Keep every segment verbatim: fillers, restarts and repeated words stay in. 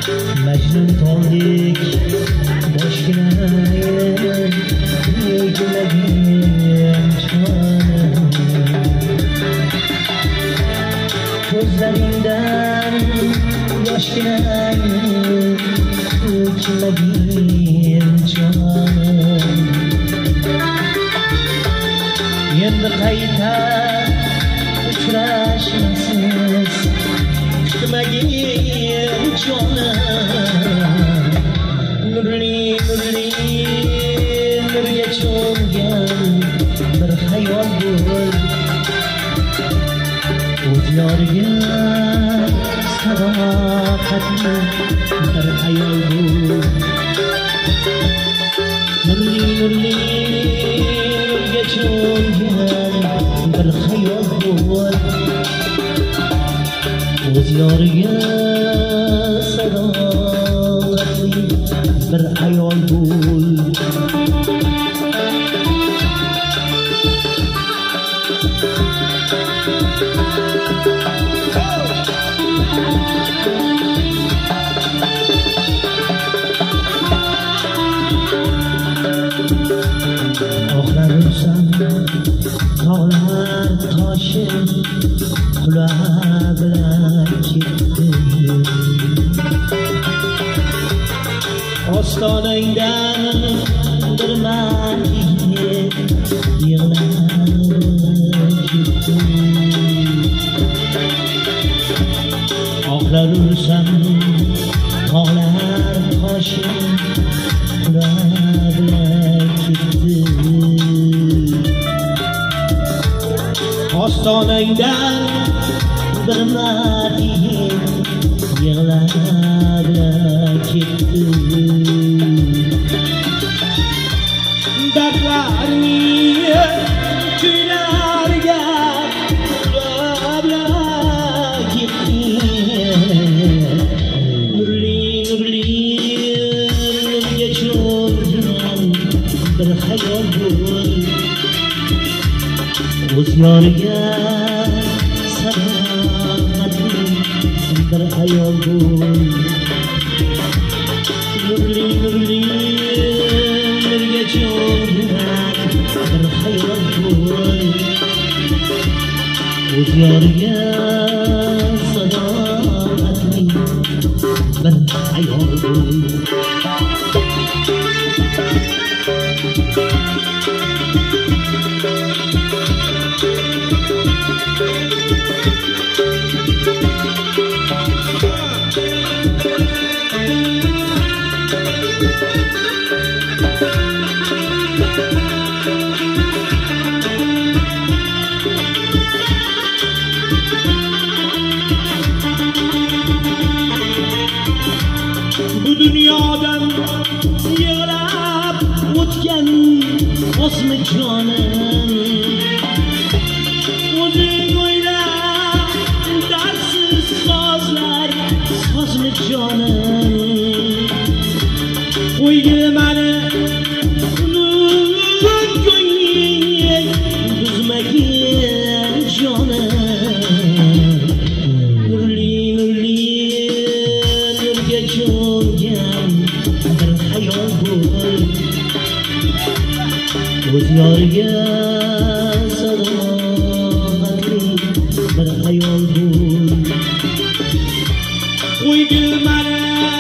Mecnun toldek boshginayim yegilagim canım. Ko'zlaringdan yoshginayim yegilagim canım. Endi qayta uchrashmasiz kutmagin canım. Nurli nurli nurga cho'mgan bir hayol bo'l, o'z yoriga sadoqatli bir hayol bo'l. Nurli nurli nurga cho'mgan bir hayol bo'l, o'z yoriga sadoqatli bir hayol bo'l. Oxlarimsan tog'lar toshib qulab bilan ketdi. Ostonangdan bir marta yig'lab ketdi. Oxlar ursam tog'lar toshib qulab bilan ketdi. Ostonangdan bir marta yig'lab ketdi. Dardlarni kuylarga ulab ketdi. Nurli nurli nurga cho'mgan bir hayol bo'l, o'z yoriga sadoqatli bir hayol bo'l. Nurli nurli nurga cho'mgan bir hayol bo'l, o'z yoriga sadoqatli bir hayol bo'l. Bu dunyodan yig'lab o'tgan o'smi jonim, o'zing o'yla darsiz sozlar sozmi jonim. Qo'ydi mani ulug' ko'ngling buzmagin jonim. Nurli nurli nurga cho'mgan bir hayol bo'l, o'z yoriga sadoqatli bir hayol bo'l. Qo'ydi mani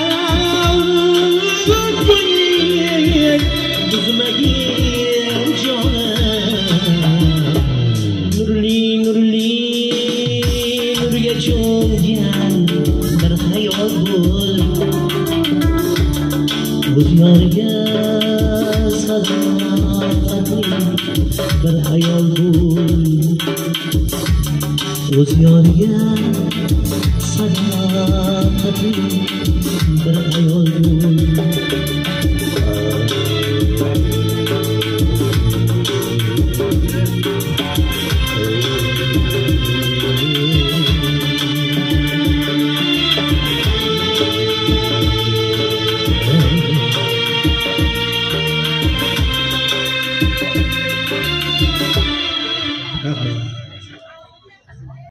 ulug' ko'ngling buzmagin jonim. Nurli nurli nurga cho'mgan bir hayol bo'l, o'z yoriga sadoqatli bir hayol bo'l, o'z yoriga sadoqatli bir hayol bo'l.